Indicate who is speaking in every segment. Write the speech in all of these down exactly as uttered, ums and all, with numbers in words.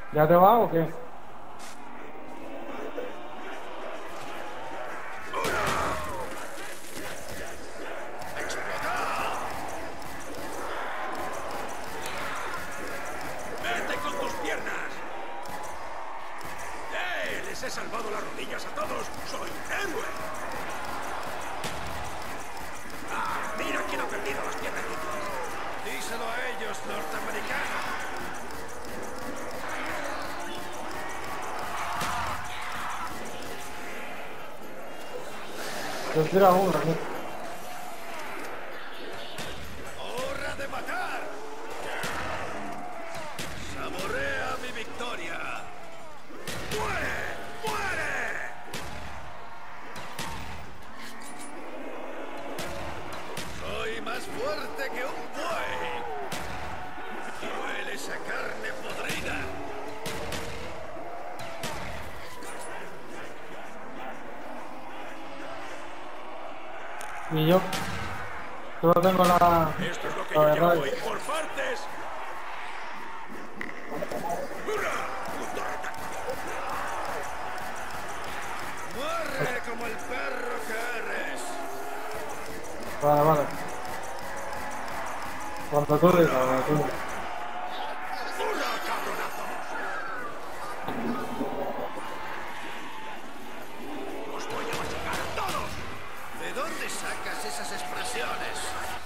Speaker 1: ¿Ya te va o qué?
Speaker 2: ¡Vete con tus piernas! ¡Eh! ¡Les he salvado las rodillas a todos! ¡Soy un héroe! ¡Ah! ¡Mira quién ha perdido las piernecitas! Díselo a ellos, norteamericanos.
Speaker 1: Yo tira uno, ¿no?
Speaker 2: ¡Hora de matar! ¡Saborea mi victoria! ¡Muere! ¡Muere! Soy más fuerte que un buey. Huele esa carne podrida.
Speaker 1: Y yo solo tengo la...
Speaker 2: Esto es lo que
Speaker 1: la
Speaker 2: yo
Speaker 1: verdad.
Speaker 2: llamo ir por partes. ¡Hurra! ¡Muere como el perro que eres!
Speaker 1: Vale, vale. Cuando tú digas, cuando tú digas.
Speaker 2: ¡Hurra, cabronazos! ¡Os voy a machacar a todos! ¿De dónde sacas esas expresiones?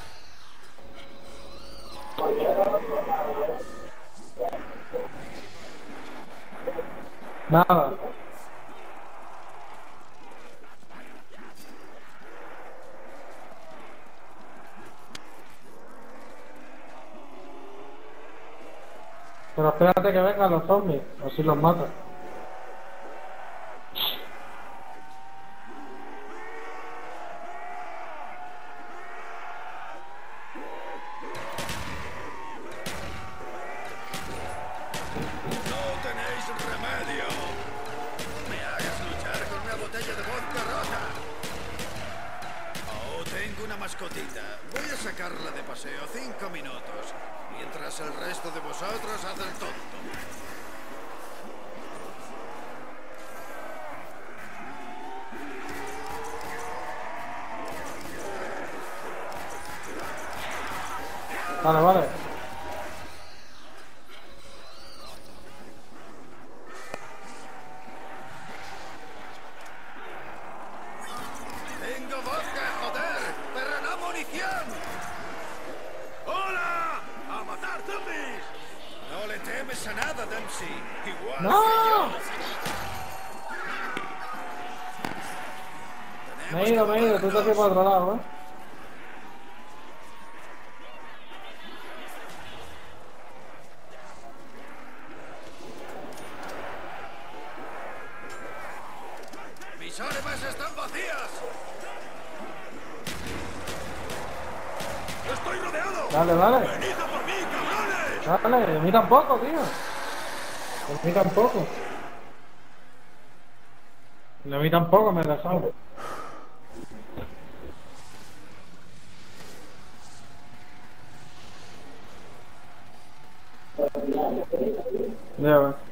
Speaker 1: Nada. Pero espérate que vengan los zombies, así los matas.
Speaker 2: ¡No tenéis remedio! ¡Me hagas luchar con una botella de vodka rota! Oh, tengo una mascotita. Voy a sacarla de paseo cinco minutos, mientras el resto de vosotros hace el tonto.
Speaker 1: Vale, vale.
Speaker 2: ¡Tengo vodka, joder! ¡Pero no munición! ¡Hola! ¡A matar zombies! No le temes a nada, Dempsey. Igual
Speaker 1: ¡No!
Speaker 2: que yo.
Speaker 1: Me he ido, me he ido, tú te has ido para otro lado, ¿eh?
Speaker 2: ¡Mis armas están vacías! ¡Estoy rodeado!
Speaker 1: Dale, dale.
Speaker 2: ¡Venid a por mí, cabrones!
Speaker 1: Dale, a mí tampoco, tío. A mí tampoco. A mí tampoco me he dejado. Ya, ves.